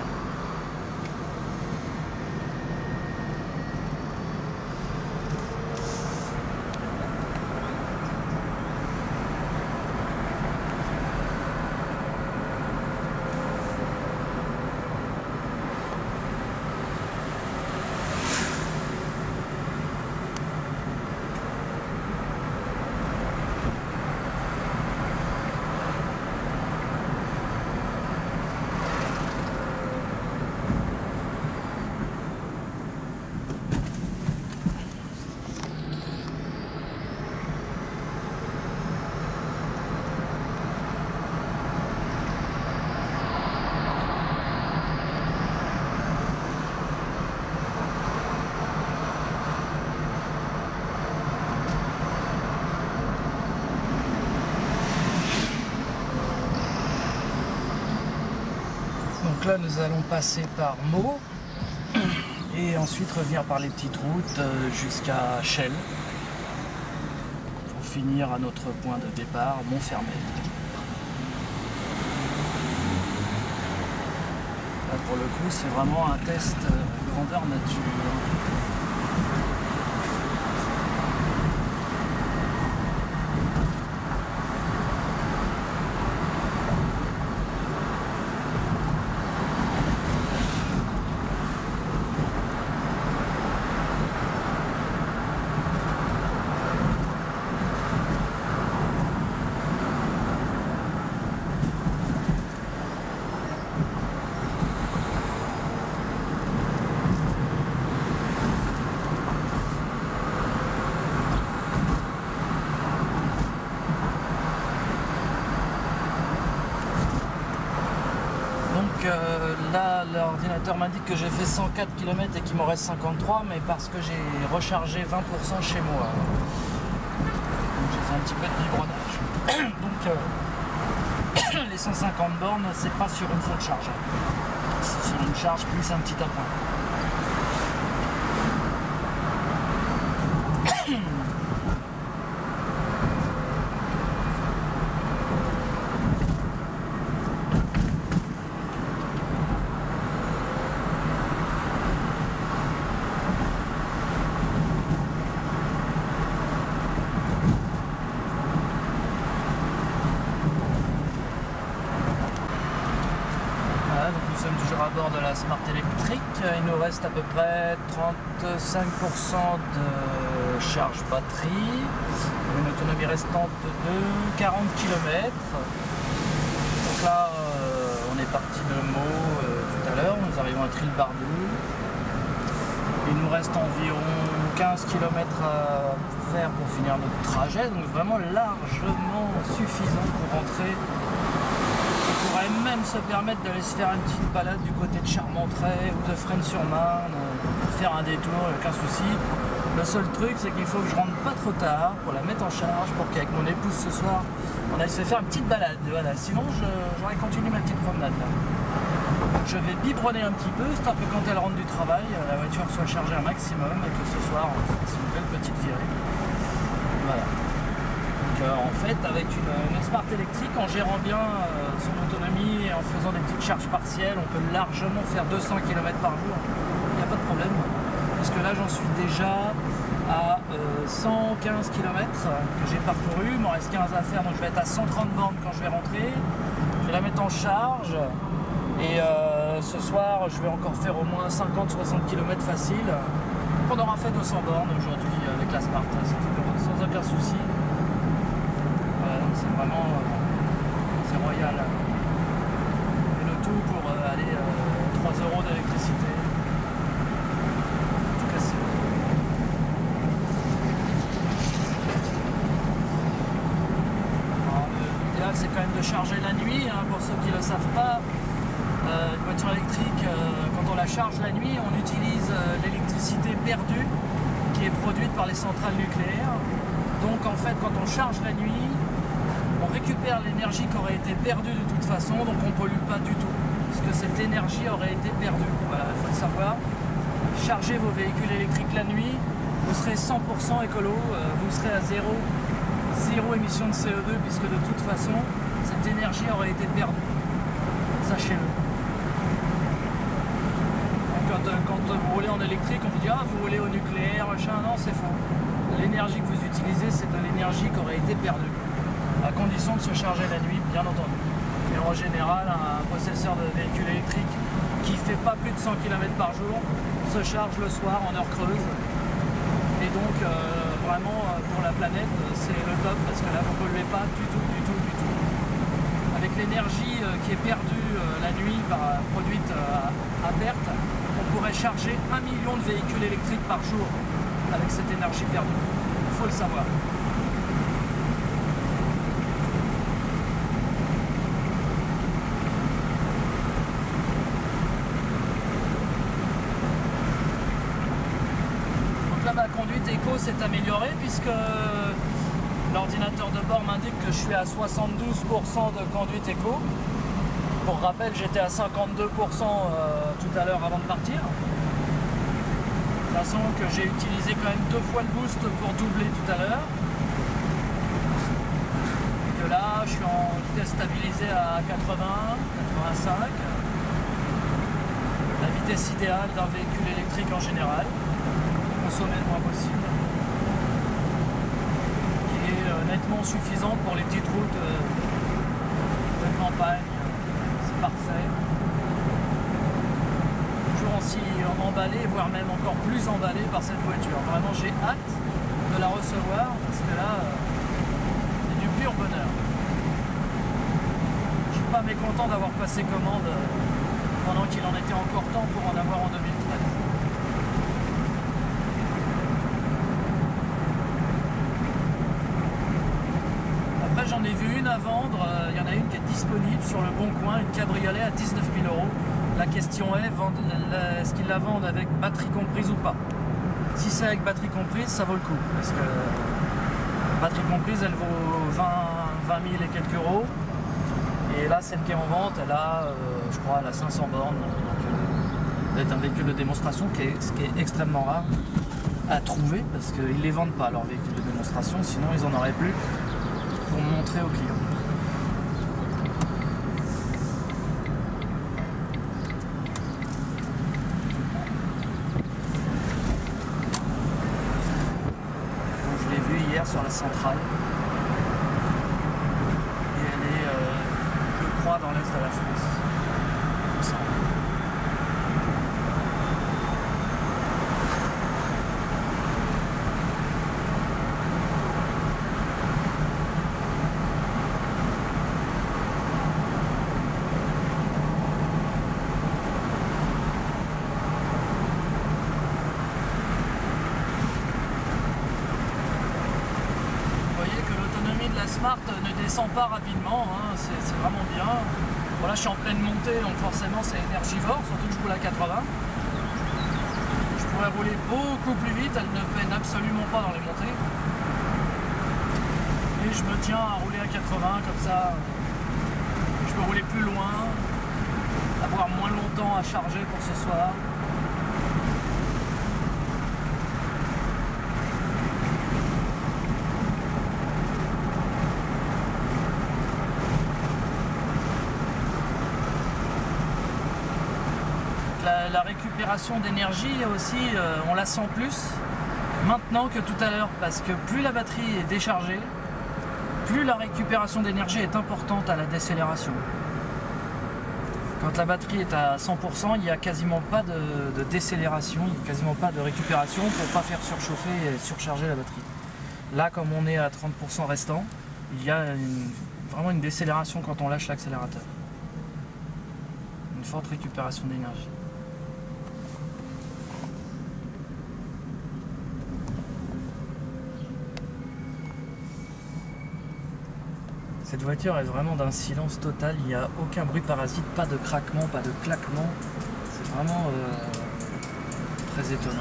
Donc là nous allons passer par Meaux et ensuite revenir par les petites routes jusqu'à Chelles pour finir à notre point de départ, Montfermeil. Là pour le coup c'est vraiment un test grandeur nature. Là, l'ordinateur m'indique que j'ai fait 104 km et qu'il m'en reste 53, mais parce que j'ai rechargé 20% chez moi. Donc j'ai fait un petit peu de biberonnage. Donc les 150 bornes, c'est pas sur une seule charge. C'est sur une charge plus un petit appoint. Nous sommes toujours à bord de la Smart électrique. Il nous reste à peu près 35% de charge batterie, une autonomie restante de 40 km. Donc là, on est parti de Meaux tout à l'heure, nous arrivons à Trilbardou. Il nous reste environ 15 km à faire pour finir notre trajet, donc vraiment largement suffisant pour rentrer. On pourrait même se permettre d'aller se faire une petite balade du côté de Charmontrey ou de Fresnes-sur-Marne, faire un détour, aucun souci. Le seul truc, c'est qu'il faut que je rentre pas trop tard pour la mettre en charge, pour qu'avec mon épouse ce soir, on aille se faire une petite balade. Voilà. Sinon, j'aurais continué ma petite promenade là. Je vais biberonner un petit peu, histoire que quand elle rentre du travail, la voiture soit chargée un maximum et que ce soir, c'est une belle petite virée. Voilà. En fait, avec une Smart électrique, en gérant bien son autonomie et en faisant des petites charges partielles, on peut largement faire 200 km par jour. Il n'y a pas de problème. Parce que là, j'en suis déjà à 115 km que j'ai parcouru. Il m'en reste 15 à faire, donc je vais être à 130 bornes quand je vais rentrer. Je vais la mettre en charge. Et ce soir, je vais encore faire au moins 50-60 km facile. On aura fait 200 bornes aujourd'hui avec la Smart, sans aucun souci. C'est vraiment c'est royal. Et le tout pour aller 3 € d'électricité. En tout cas, c'est l'idéal, c'est quand même de charger la nuit. Hein, pour ceux qui ne le savent pas, une voiture électrique, quand on la charge la nuit, on utilise l'électricité perdue qui est produite par les centrales nucléaires. Donc en fait, quand on charge la nuit, on récupère l'énergie qui aurait été perdue de toute façon, donc on ne pollue pas du tout, parce que cette énergie aurait été perdue. Voilà, il faut le savoir. Chargez vos véhicules électriques la nuit, vous serez 100% écolo, vous serez à zéro émission de CO2, puisque de toute façon, cette énergie aurait été perdue. Sachez-le. Quand vous roulez en électrique, on vous dit « Ah, vous roulez au nucléaire, machin ». Non, c'est faux. L'énergie que vous utilisez, c'est de l'énergie qui aurait été perdue. À condition de se charger la nuit, bien entendu. Et en général, un possesseur de véhicule électrique qui ne fait pas plus de 100 km par jour se charge le soir en heure creuse. Et donc, vraiment, pour la planète, c'est le top, parce que là, vous ne polluez pas du tout. Avec l'énergie qui est perdue la nuit, produite à perte, on pourrait charger 1 million de véhicules électriques par jour avec cette énergie perdue. Il faut le savoir. Ma conduite éco s'est améliorée puisque l'ordinateur de bord m'indique que je suis à 72% de conduite éco. Pour rappel, j'étais à 52% tout à l'heure avant de partir. De toute façon que j'ai utilisé quand même 2 fois le boost pour doubler tout à l'heure. Et que là, je suis en vitesse stabilisée à 80, 85. La vitesse idéale d'un véhicule électrique en général. Consommer le moins possible. Qui est nettement suffisante pour les petites routes de campagne. C'est parfait. Toujours aussi emballé, voire même encore plus emballé par cette voiture. Vraiment, j'ai hâte de la recevoir parce que là, c'est du pur bonheur. Je suis pas mécontent d'avoir passé commande pendant qu'il en était encore temps pour en avoir en 2013. Après, j'en ai vu une à vendre. Il y en a une qui est disponible sur le Bon Coin, une cabriolet à 19 000 €. La question est, est-ce qu'ils la vendent avec batterie comprise ou pas? Si c'est avec batterie comprise, ça vaut le coup. Parce que batterie comprise, elle vaut 20 000 et quelques euros. Et là, celle qui est en vente, elle a, je crois, elle a 500 bornes. Donc, c'est un véhicule de démonstration, ce qui est extrêmement rare à trouver. Parce qu'ils ne les vendent pas, leurs véhicules de démonstration. Sinon, ils en auraient plus pour montrer aux clients. Sur la centrale et elle est je crois dans l'est de la France, il me semble. Smart ne descend pas rapidement, hein, c'est vraiment bien. Voilà, je suis en pleine montée, donc forcément c'est énergivore, surtout que je roule à 80. Je pourrais rouler beaucoup plus vite, elle ne peine absolument pas dans les montées. Et je me tiens à rouler à 80, comme ça je peux rouler plus loin, avoir moins longtemps à charger pour ce soir. La récupération d'énergie aussi, on la sent plus maintenant que tout à l'heure, parce que plus la batterie est déchargée, plus la récupération d'énergie est importante à la décélération. Quand la batterie est à 100%, il n'y a quasiment pas de décélération, il n'y a quasiment pas de récupération pour ne pas faire surchauffer et surcharger la batterie. Là, comme on est à 30% restant, il y a vraiment une décélération quand on lâche l'accélérateur. Une forte récupération d'énergie. Cette voiture est vraiment d'un silence total, il n'y a aucun bruit parasite, pas de craquement, pas de claquement. C'est vraiment très étonnant.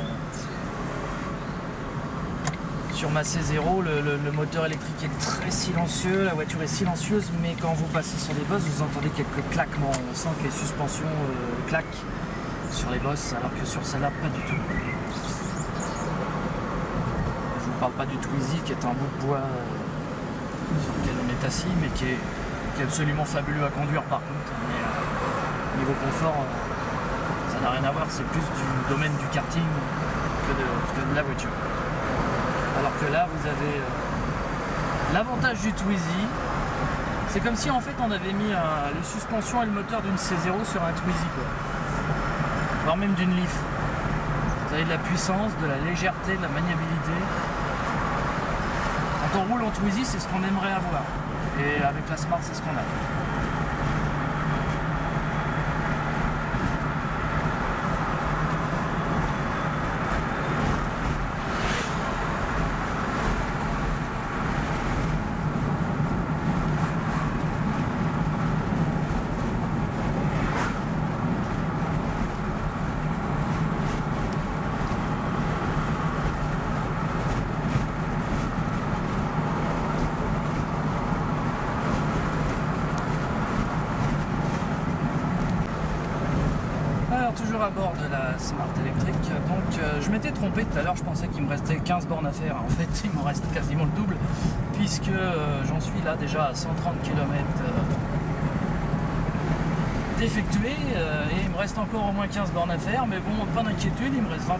Sur ma C0, le moteur électrique est très silencieux, la voiture est silencieuse, mais quand vous passez sur les bosses, vous entendez quelques claquements. On sent que les suspensions claquent sur les bosses, alors que sur celle-là, pas du tout. Je vous parle pas du Twizy, qui est un bout de bois sur lequel on est assis, mais qui est absolument fabuleux à conduire par contre. Mais niveau confort, ça n'a rien à voir, c'est plus du domaine du karting que de la voiture. Alors que là, vous avez l'avantage du Twizy. C'est comme si en fait on avait mis les suspensions et le moteur d'une C0 sur un Twizy, quoi. Voire même d'une Leaf. Vous avez de la puissance, de la légèreté, de la maniabilité. Quand on roule en Twizy, c'est ce qu'on aimerait avoir. Et avec la Smart, c'est ce qu'on a. toujours à bord de la Smart électrique. Donc je m'étais trompé tout à l'heure, je pensais qu'il me restait 15 bornes à faire. En fait, il me reste quasiment le double, puisque j'en suis là déjà à 130 km d'effectuer, et il me reste encore au moins 15 bornes à faire. Mais bon, pas d'inquiétude, il me reste 20%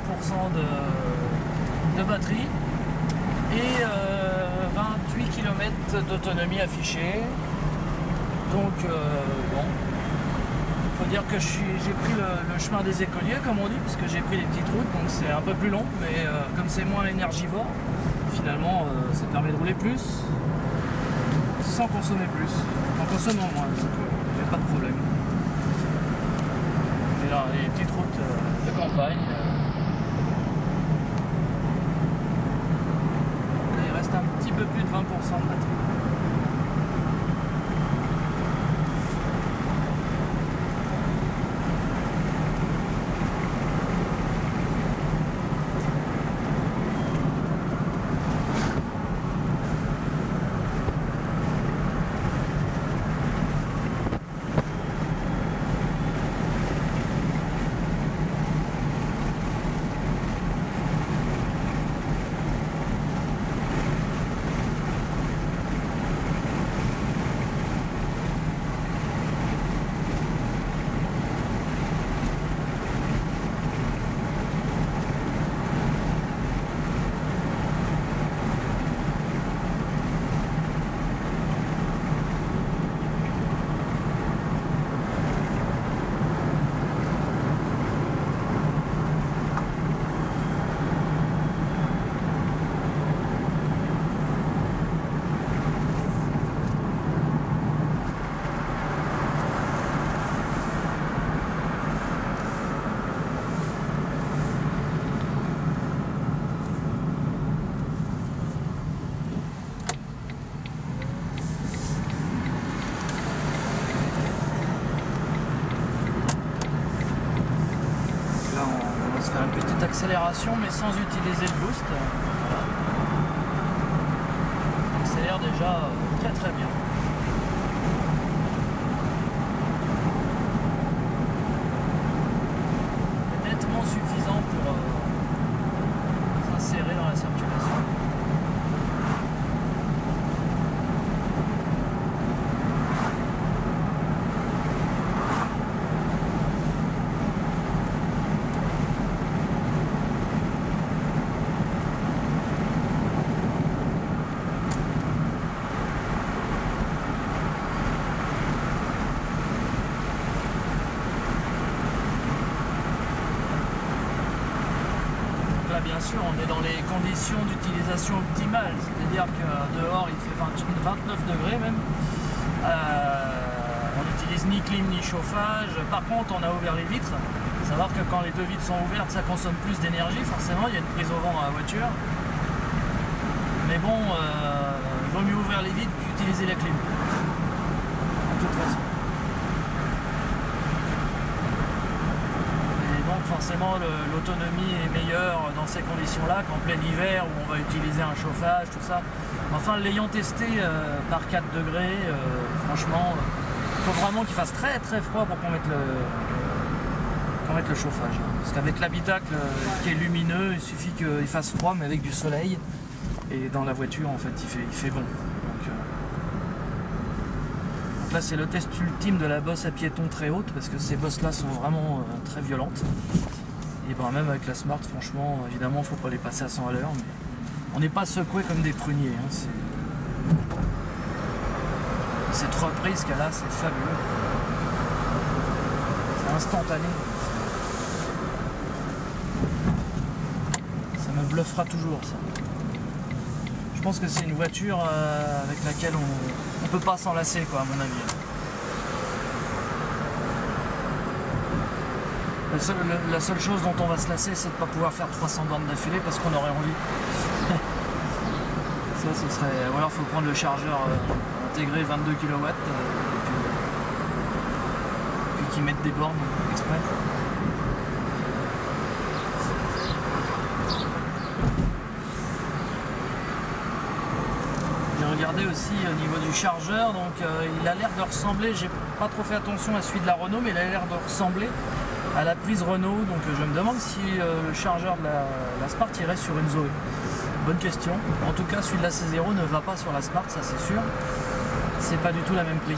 de batterie et 28 km d'autonomie affichée. Donc bon, faut dire que j'ai pris le chemin des écoliers, comme on dit, parce que j'ai pris les petites routes, donc c'est un peu plus long, mais comme c'est moins énergivore, finalement ça permet de rouler plus sans consommer plus, en consommant moins, donc il n'y a pas de problème. Et là, les petites routes de campagne, il reste un petit peu plus de 20% de batterie. Faire une petite accélération mais sans utiliser le boost. Voilà. On accélère déjà très très bien. C'est nettement suffisant pour s'insérer dans la circulation. Bien sûr, on est dans les conditions d'utilisation optimales, c'est-à-dire que dehors il fait 29 degrés même. On n'utilise ni clim ni chauffage. Par contre, on a ouvert les vitres. Il faut savoir que quand les deux vitres sont ouvertes, ça consomme plus d'énergie. Forcément, il y a une prise au vent dans la voiture. Mais bon, il vaut mieux ouvrir les vitres qu'utiliser la clim. De toute façon. Forcément l'autonomie est meilleure dans ces conditions-là qu'en plein hiver où on va utiliser un chauffage, tout ça. Enfin, l'ayant testé par 4 degrés, franchement, il faut vraiment qu'il fasse très très froid pour qu'on mette le chauffage. Parce qu'avec l'habitacle qui est lumineux, il suffit qu'il fasse froid mais avec du soleil. Et dans la voiture, en fait, il fait bon. Donc là, c'est le test ultime de la bosse à piéton très haute, parce que ces bosses-là sont vraiment très violentes. Et ben, même avec la Smart, franchement, évidemment, il ne faut pas les passer à 100 à l'heure, mais on n'est pas secoué comme des pruniers. Hein. Cette reprise qu'elle a, c'est fabuleux. C'est instantané. Ça me bluffera toujours, ça. Je pense que c'est une voiture avec laquelle on peut pas s'en lasser, quoi, à mon avis. La seule chose dont on va se lasser, c'est de ne pas pouvoir faire 300 bornes d'affilée parce qu'on aurait envie. Ça, ce serait... Ou alors il faut prendre le chargeur intégré 22 kW puis qu'ils mettent des bornes exprès. J'ai regardé aussi au niveau du chargeur, donc il a l'air de ressembler, j'ai pas trop fait attention à celui de la Renault, mais il a l'air de ressembler à la prise Renault, donc je me demande si le chargeur de la Smart irait sur une Zoé. Bonne question. En tout cas, celui de la C0 ne va pas sur la Smart, ça c'est sûr. C'est pas du tout la même prise.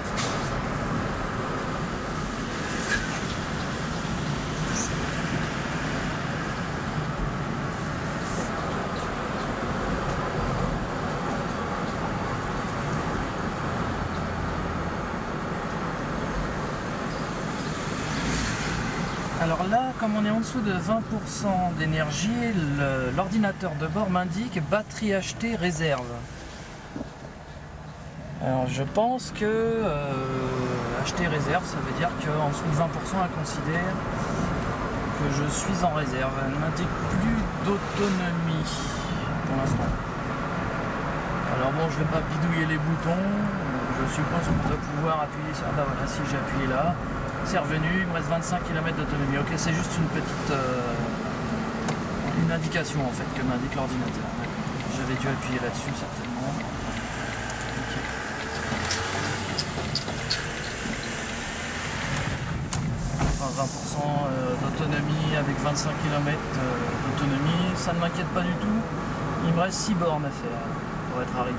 Alors là, comme on est en dessous de 20% d'énergie, l'ordinateur de bord m'indique batterie achetée réserve. Alors je pense que acheter réserve, ça veut dire qu'en dessous de 20%, elle considère que je suis en réserve. Elle ne m'indique plus d'autonomie pour l'instant. Alors bon, je ne vais pas bidouiller les boutons. Je suppose qu'on doit pouvoir appuyer sur... Ah bah voilà, si j'ai appuyé là. C'est revenu, il me reste 25 km d'autonomie. Ok, c'est juste une petite une indication en fait que m'indique l'ordinateur. J'avais dû appuyer là-dessus certainement. Okay. Enfin, 20% d'autonomie avec 25 km d'autonomie, ça ne m'inquiète pas du tout. Il me reste 6 bornes à faire pour être arrivé.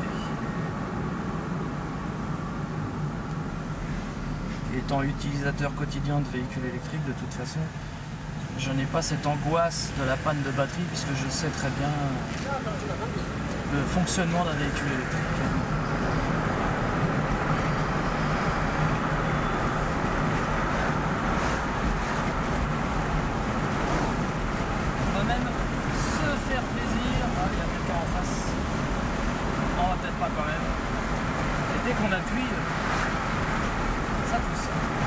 Étant utilisateur quotidien de véhicules électriques, de toute façon, je n'ai pas cette angoisse de la panne de batterie puisque je sais très bien le fonctionnement d'un véhicule électrique. On va même se faire plaisir. Ah, il y a quelqu'un en face. Non, peut-être pas quand même. Et dès qu'on appuie, ça pousse.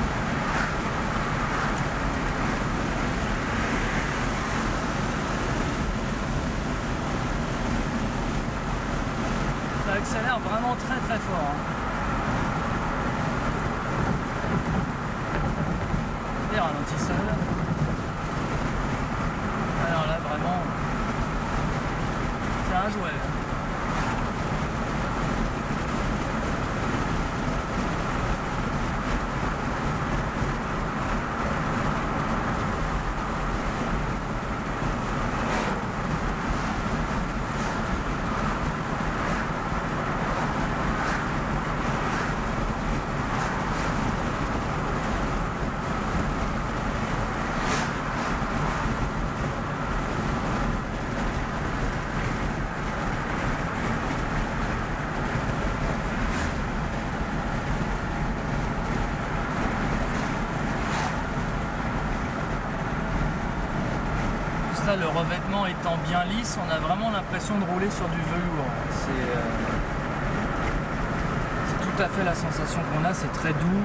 Ça accélère vraiment très très fort. Les ralentisseurs. Alors là vraiment, c'est un jouet. Là, le revêtement étant bien lisse, on a vraiment l'impression de rouler sur du velours. C'est tout à fait la sensation qu'on a, c'est très doux,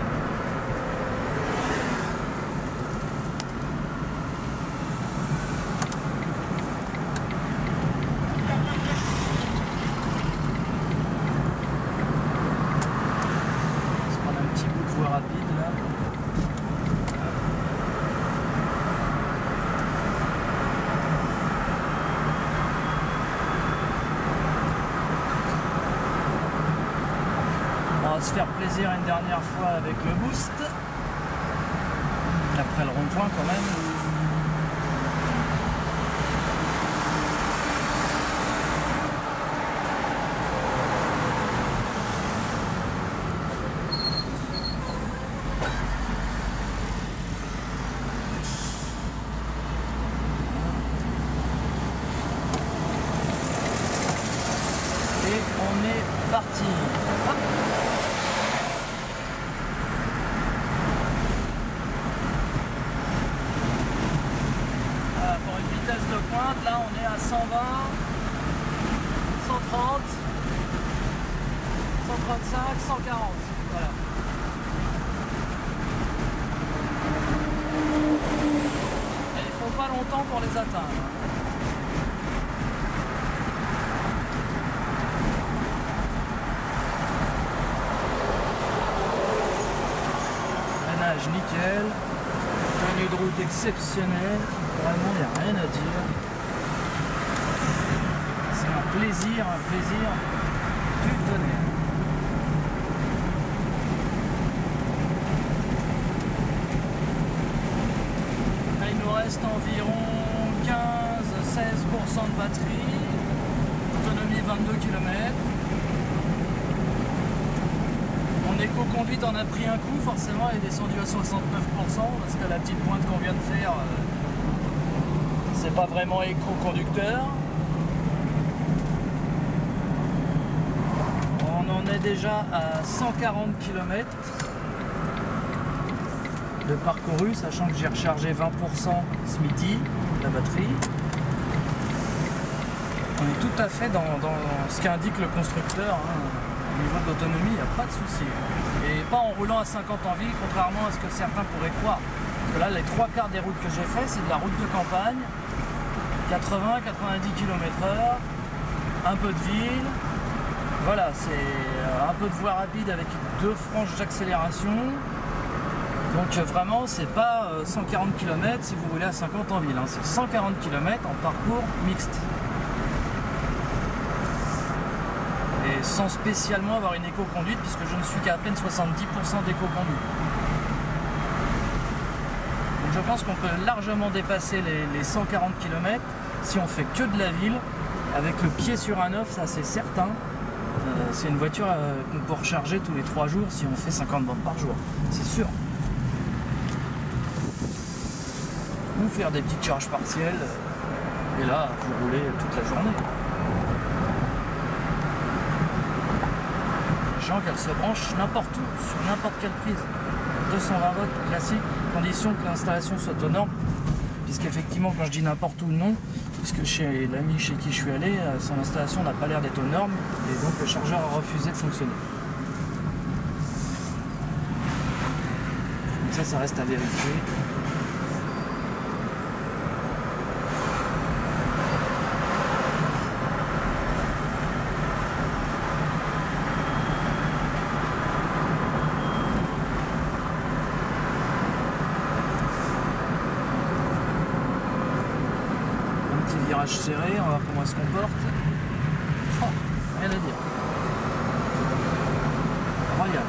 on va se prendre un petit bout de voie rapide là. On va se faire plaisir une dernière fois avec le boost. Après le rond-point quand même. Et on est parti. Hop. De pointe, là on est à 120, 130, 135, 140, voilà. Et il faut pas longtemps pour les atteindre. Freinage nickel, tenue de route exceptionnelle. Vraiment, il n'y a rien à dire. C'est un plaisir du tonnerre. de batterie, autonomie 22 km. Mon éco-conduite en a pris un coup, forcément, elle est descendue à 69% parce que la petite pointe qu'on vient de faire, c'est pas vraiment éco-conducteur. On en est déjà à 140 km de parcouru, sachant que j'ai rechargé 20% ce midi, la batterie. On est tout à fait dans ce qu'indique le constructeur. Au niveau de l'autonomie, il n'y a pas de souci. Et pas en roulant à 50 en ville, contrairement à ce que certains pourraient croire. Parce que là, les 3/4 des routes que j'ai fait, c'est de la route de campagne, 80-90 km/h, un peu de ville. Voilà, c'est un peu de voie rapide avec 2 franges d'accélération. Donc vraiment, c'est pas 140 km si vous roulez à 50 en ville. Hein. C'est 140 km en parcours mixte. Et sans spécialement avoir une éco-conduite, puisque je ne suis qu'à peine 70% d'éco-conduite. Donc je pense qu'on peut largement dépasser les 140 km si on fait que de la ville, avec le pied sur un œuf, ça c'est certain. C'est une voiture qu'on peut recharger tous les 3 jours si on fait 50 bornes par jour, c'est sûr. Ou faire des petites charges partielles, et là, vous roulez toute la journée. Sachant qu'elle se branche n'importe où, sur n'importe quelle prise. 220 volts classique, condition que l'installation soit aux normes. Puisqu'effectivement, quand je dis n'importe où, non, puisque chez l'ami chez qui je suis allé, son installation n'a pas l'air d'être aux normes, et donc le chargeur a refusé de fonctionner. Donc ça reste à vérifier. Virage serré, on va voir comment elle se comporte. Oh, rien à dire. Royal.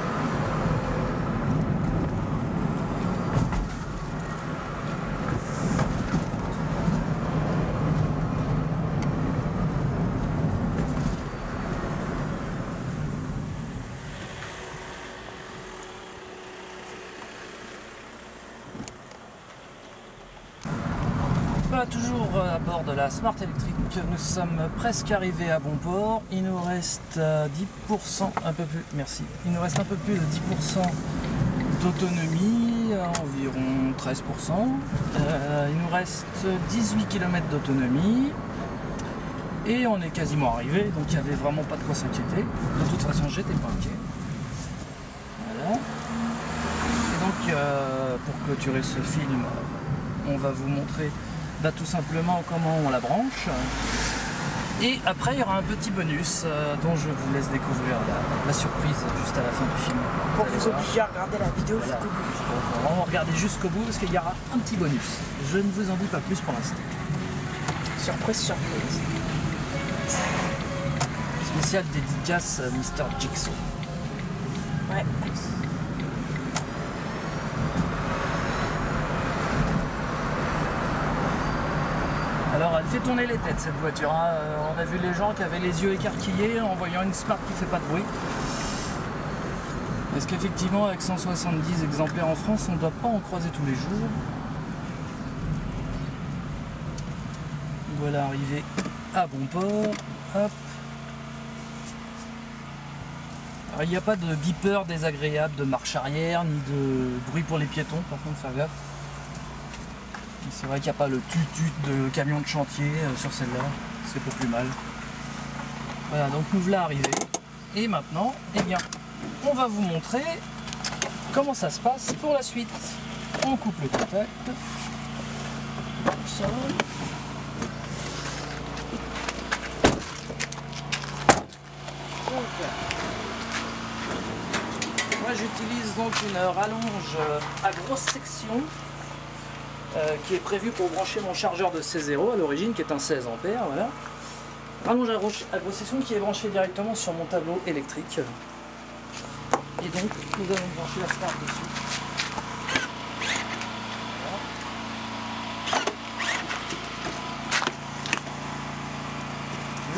Toujours à bord de la Smart Electric, nous sommes presque arrivés à bon port. Il nous reste 10%, un peu plus, merci. Il nous reste un peu plus de 10% d'autonomie, environ 13%. Il nous reste 18 km d'autonomie et on est quasiment arrivé, donc il n'y avait vraiment pas de quoi s'inquiéter. De toute façon, j'étais pas inquiet. Voilà. Et donc, pour clôturer ce film, on va vous montrer tout simplement comment on la branche. Et après il y aura un petit bonus dont je vous laisse découvrir la surprise juste à la fin du film. Pour vous obliger à regarder la vidéo voilà. jusqu'au bout. On va vraiment regarder jusqu'au bout parce qu'il y aura un petit bonus. Je ne vous en dis pas plus pour l'instant. Surprise, surprise. Spécial dédicace Mr. Jigsaw. Ouais. Alors elle fait tourner les têtes cette voiture, hein. On a vu les gens qui avaient les yeux écarquillés en voyant une Smart qui fait pas de bruit. Est-ce qu'effectivement avec 170 exemplaires en France on ne doit pas en croiser tous les jours? Voilà arrivé à bon port. Hop. Alors il n'y a pas de beeper désagréable de marche arrière ni de bruit pour les piétons, par contre faire gaffe. C'est vrai qu'il n'y a pas le tut-tut de camion de chantier sur celle-là, c'est pas plus mal. Voilà, donc nous voilà arrivés. Et maintenant, eh bien, on va vous montrer comment ça se passe pour la suite. On coupe le contact. Ça. Moi j'utilise donc une rallonge à grosse section. Qui est prévu pour brancher mon chargeur de C0 à l'origine, qui est un 16 ampères, voilà. Rallonge à grosse section qui est branché directement sur mon tableau électrique. Et donc, nous allons brancher la Smart dessus. Voilà.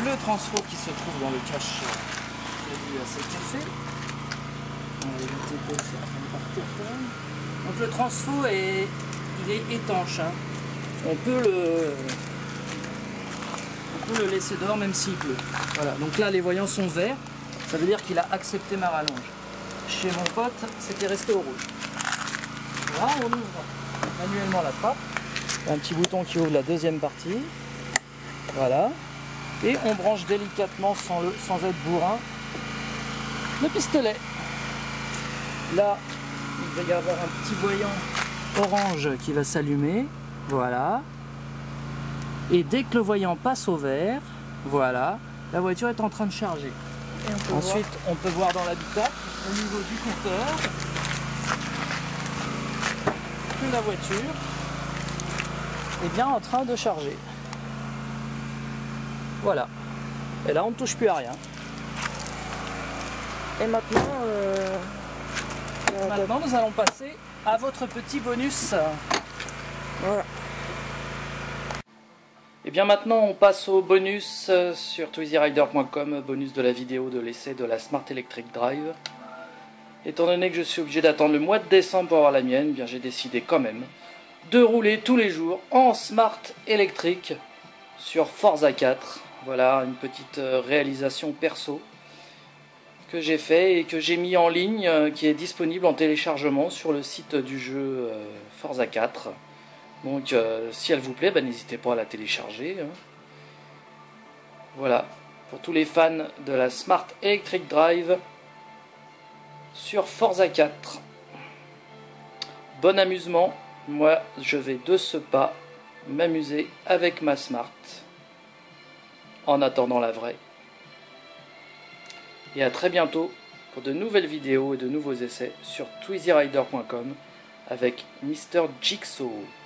le transfo qui se trouve dans le cache prévu à cet effet. On va éviter de le faire partir. Donc le transfo il est étanche. Hein. On peut le laisser dehors même s'il pleut. Voilà, donc là les voyants sont verts, ça veut dire qu'il a accepté ma rallonge. Chez mon pote, c'était resté au rouge. Là, on ouvre manuellement la trappe. Il y a un petit bouton qui ouvre la deuxième partie. Voilà. Et on branche délicatement, sans être bourrin, le pistolet. Là, il va y avoir un petit voyant orange qui va s'allumer. Voilà. Et dès que le voyant passe au vert, voilà, la voiture est en train de charger. Ensuite, on peut voir dans l'habitacle, au niveau du compteur, que la voiture est bien en train de charger. Voilà. Et là, on ne touche plus à rien. Et maintenant, Maintenant, nous allons passer à votre petit bonus. voilà. Et bien maintenant, on passe au bonus sur twizyrider.com, bonus de la vidéo de l'essai de la Smart Electric Drive. Étant donné que je suis obligé d'attendre le mois de décembre pour avoir la mienne, bien j'ai décidé quand même de rouler tous les jours en Smart électrique sur Forza 4. Voilà une petite réalisation perso que j'ai fait et que j'ai mis en ligne, qui est disponible en téléchargement sur le site du jeu Forza 4. Donc si elle vous plaît, n'hésitez pas à la télécharger. Hein. Voilà, pour tous les fans de la Smart Electric Drive sur Forza 4. Bon amusement, moi je vais de ce pas m'amuser avec ma Smart en attendant la vraie. Et à très bientôt pour de nouvelles vidéos et de nouveaux essais sur twizyrider.com avec Mr. Jigsaw.